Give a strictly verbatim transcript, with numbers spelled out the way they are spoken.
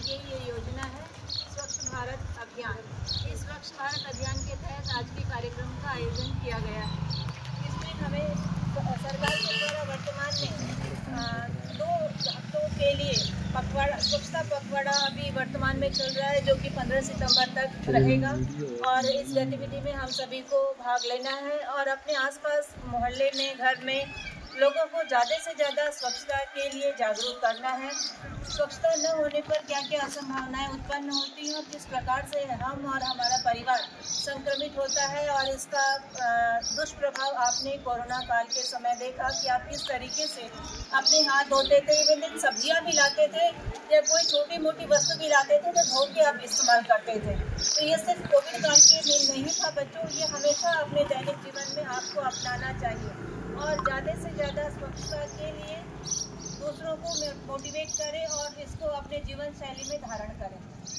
चलाई गई ये योजना है स्वच्छ भारत अभियान। इस स्वच्छ भारत अभियान के तहत आज के कार्यक्रम का आयोजन किया गया है। इसमें हमें सरकार के द्वारा वर्तमान में दो हफ्तों के लिए पखवाड़ा स्वच्छता पखवाड़ा अभी वर्तमान में चल रहा है, जो कि पंद्रह सितंबर तक रहेगा। और इस गतिविधि में हम सभी को भाग लेना है और अपने आसपास मोहल्ले में, घर में लोगों को ज़्यादा से ज़्यादा स्वच्छता के लिए जागरूक करना है। स्वच्छता न होने पर क्या क्या असंभावनाएं उत्पन्न होती हैं और किस प्रकार से हम और हमारा परिवार संक्रमित होता है, और इसका दुष्प्रभाव आपने कोरोना काल के समय देखा कि आप किस तरीके से अपने हाथ धोते थे। इवन दिन सब्जियां भी लाते थे या कोई छोटी मोटी वस्तु भी लाते थे तो धो के आप इस्तेमाल करते थे। तो ये सिर्फ कोविड काल के लिए नहीं था बच्चों, ये हमेशा अपने दैनिक जीवन में आपको अपनाना चाहिए और ज़्यादा से ज़्यादा स्वच्छता के लिए दूसरों को मोटिवेट करें और इसको अपने जीवन शैली में धारण करें।